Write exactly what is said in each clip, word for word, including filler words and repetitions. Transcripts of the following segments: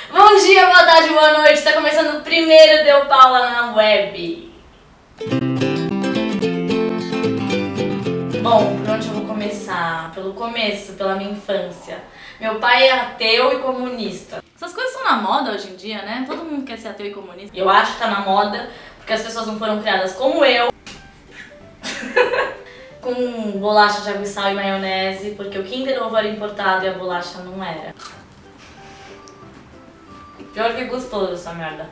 Bom dia, boa tarde, boa noite. Tá começando o primeiro Deu Paula na web. Bom, por onde eu vou começar? Pelo começo, pela minha infância. Meu pai é ateu e comunista. Essas coisas são na moda hoje em dia, né? Todo mundo quer ser ateu e comunista. Eu acho que tá na moda porque as pessoas não foram criadas como eu. Com bolacha de água e sal e maionese, porque o Kinder Ovo era importado e a bolacha não era. Pior que é gostoso essa merda.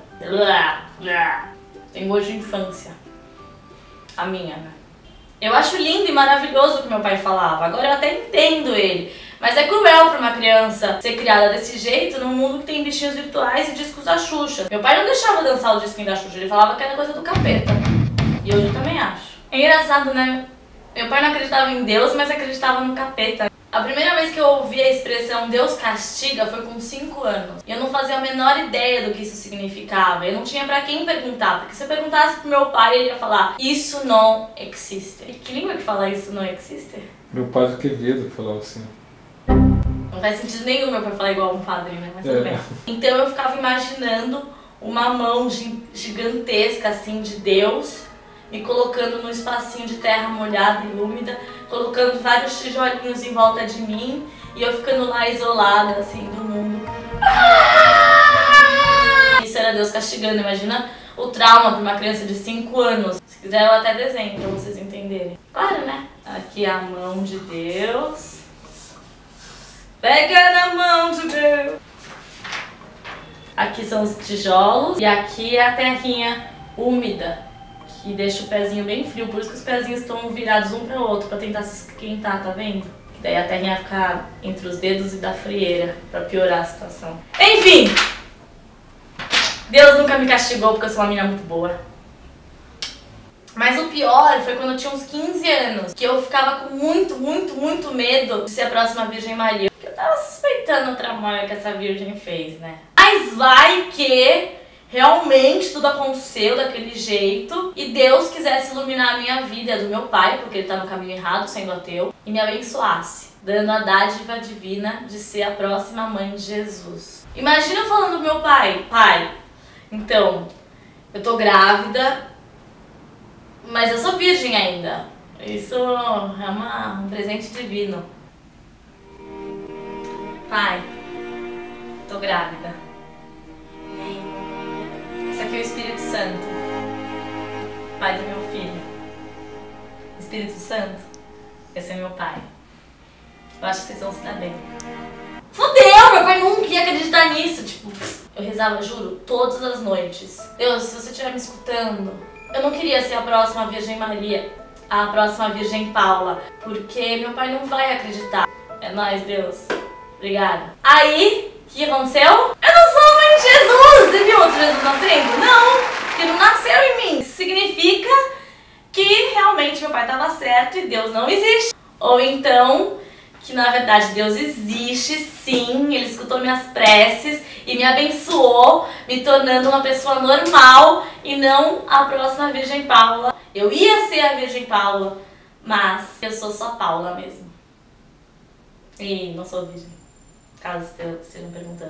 Tem gosto de infância. A minha, né? Eu acho lindo e maravilhoso o que meu pai falava. Agora eu até entendo ele. Mas é cruel pra uma criança ser criada desse jeito num mundo que tem bichinhos virtuais e discos da Xuxa. Meu pai não deixava dançar o disquinho da Xuxa, ele falava que era coisa do capeta. E hoje eu também acho. É engraçado, né? Meu pai não acreditava em Deus, mas acreditava no capeta. A primeira vez que eu ouvi a expressão Deus castiga foi com cinco anos. E eu não fazia a menor ideia do que isso significava. Eu não tinha pra quem perguntar, porque se eu perguntasse pro meu pai, ele ia falar isso não existe. E que língua que fala isso não existe? Meu pai do Quevedo falava assim. Não faz sentido nenhum meu pai falar igual um padre, né? Mas tudo É. bem. Então eu ficava imaginando uma mão gigantesca assim de Deus me colocando num espacinho de terra molhada e úmida, colocando vários tijolinhos em volta de mim e eu ficando lá isolada assim do mundo. Isso era Deus castigando, imagina o trauma para uma criança de cinco anos. Se quiser eu até desenho para vocês entenderem. Claro, né? Aqui é a mão de Deus. Pega na mão de Deus. Aqui são os tijolos e aqui é a terrinha úmida, que deixa o pezinho bem frio, por isso que os pezinhos estão virados um para o outro, para tentar se esquentar, tá vendo? Daí a terrinha vai ficar entre os dedos e da frieira, para piorar a situação. Enfim! Deus nunca me castigou porque eu sou uma menina muito boa. Mas o pior foi quando eu tinha uns quinze anos, que eu ficava com muito, muito, muito medo de ser a próxima Virgem Maria. Porque eu tava suspeitando o trabalho que essa virgem fez, né? Mas vai que realmente tudo aconteceu daquele jeito e Deus quisesse iluminar a minha vida e a do meu pai, porque ele tá no caminho errado, sendo ateu, e me abençoasse, dando a dádiva divina de ser a próxima mãe de Jesus. Imagina eu falando do meu pai, pai, então, eu tô grávida, mas eu sou virgem ainda. Isso é uma, um presente divino. Pai, tô grávida. Esse aqui é o Espírito Santo, pai do meu filho. Espírito Santo, esse é meu pai. Eu acho que vocês vão se dar bem. Fudeu, meu pai nunca ia acreditar nisso. Tipo, eu rezava, juro, todas as noites. Deus, se você estiver me escutando, eu não queria ser a próxima Virgem Maria, a próxima Virgem Paula, porque meu pai não vai acreditar. É nóis, Deus. Obrigada. Aí, o que aconteceu? Eu não sou a mãe de Jesus! Você viu outro Jesus nascendo? Não! Porque não nasceu em mim. Isso significa que realmente meu pai estava certo e Deus não existe. Ou então, que na verdade Deus existe sim, Ele escutou minhas preces e me abençoou, me tornando uma pessoa normal e não a próxima Virgem Paula. Eu ia ser a Virgem Paula, mas eu sou só Paula mesmo. E não sou virgem, caso estejam perguntando.